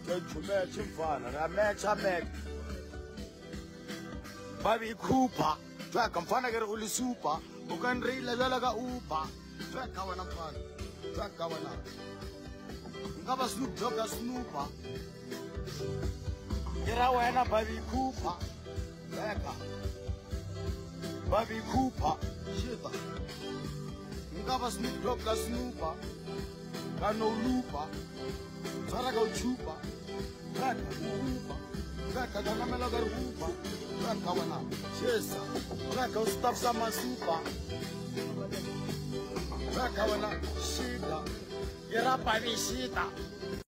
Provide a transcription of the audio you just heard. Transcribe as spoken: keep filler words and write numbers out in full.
Match mfana na match a match Baby Cooper track mfana ke re uli super o ka nreila jala ka uber track ka wena mfana track ka wena ngaba Snoop Dogg ka Snooper era wena Baby Cooper track Baby Cooper shit ngaba Snoop Dogg ka Snooper ka no looper Sara ka uchupa Raka uchupa Raka kanamela ka uchupa Raka wana Chesa Raka ustaf sama supa Raka wana Shida Gerapa ni shida